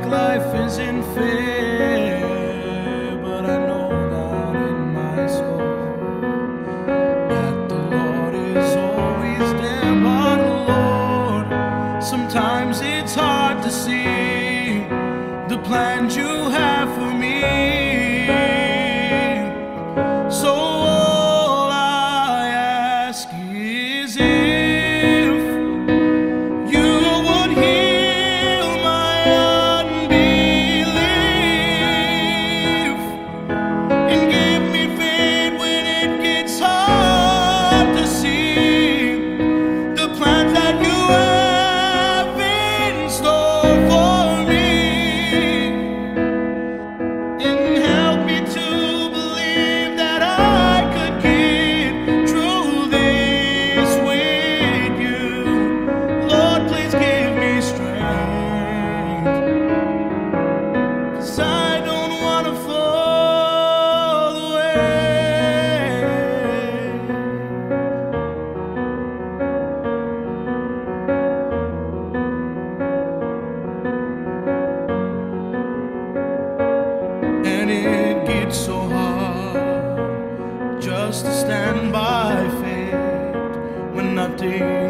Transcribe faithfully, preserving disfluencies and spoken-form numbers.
life isn't fair, but I know that in my soul that the Lord is always there. But Lord, sometimes it's hard to see the plans you have for me. So all I ask is if you would heal my unbelief and give me faith when it gets hard to see the plans that you have in store for me, and help me to believe that I could get through this with you. Lord, please give me strength, 'cause I don't want to fall away. And it gets so hard just to stand by faith when nothing